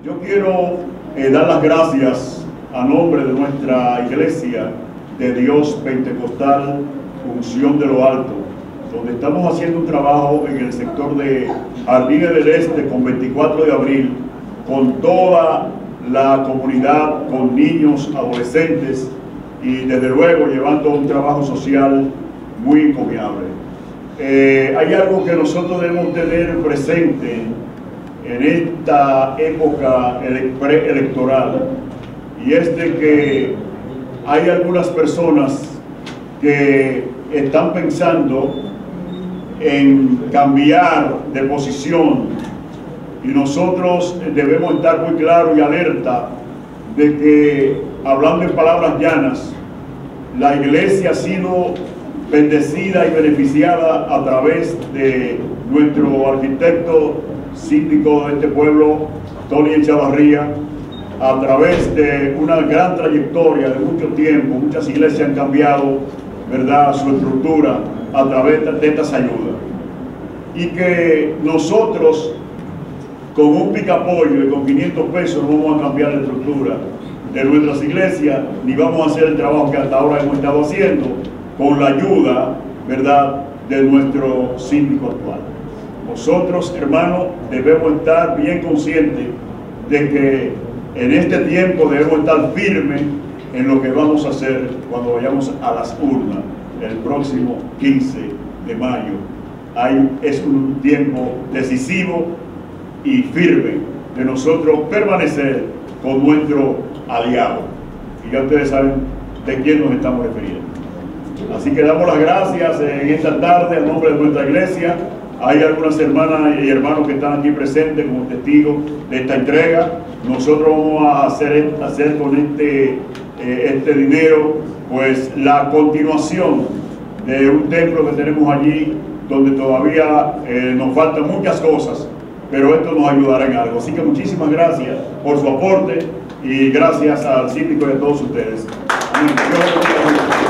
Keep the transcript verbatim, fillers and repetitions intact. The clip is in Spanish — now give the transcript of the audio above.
Yo quiero eh, dar las gracias a nombre de nuestra iglesia de Dios Pentecostal Unción de lo Alto, donde estamos haciendo un trabajo en el sector de Jardines del Este con veinticuatro de abril, con toda la comunidad, con niños, adolescentes y desde luego llevando un trabajo social muy encomiable. Eh, hay algo que nosotros debemos tener presente en esta época preelectoral, y es de que hay algunas personas que están pensando en cambiar de posición, y nosotros debemos estar muy claros y alerta de que, hablando en palabras llanas, la iglesia ha sido bendecida y beneficiada a través de nuestro arquitecto síndico de este pueblo, Tony Echavarría, a través de una gran trayectoria de mucho tiempo. Muchas iglesias han cambiado, ¿verdad?, su estructura a través de estas ayudas, y que nosotros con un picapollo y con quinientos pesos no vamos a cambiar la estructura de nuestras iglesias, ni vamos a hacer el trabajo que hasta ahora hemos estado haciendo con la ayuda, ¿verdad?, de nuestro síndico actual. Nosotros, hermanos, debemos estar bien conscientes de que en este tiempo debemos estar firmes en lo que vamos a hacer cuando vayamos a las urnas el próximo quince de mayo. Hay, es un tiempo decisivo y firme de nosotros permanecer con nuestro aliado. Y ya ustedes saben de quién nos estamos refiriendo. Así que damos las gracias en esta tarde a nombre de nuestra iglesia. Hay algunas hermanas y hermanos que están aquí presentes como testigos de esta entrega. Nosotros vamos a hacer, hacer con este, eh, este dinero pues la continuación de un templo que tenemos allí, donde todavía eh, nos faltan muchas cosas, pero esto nos ayudará en algo. Así que muchísimas gracias por su aporte y gracias al síndico y a todos ustedes. Amén.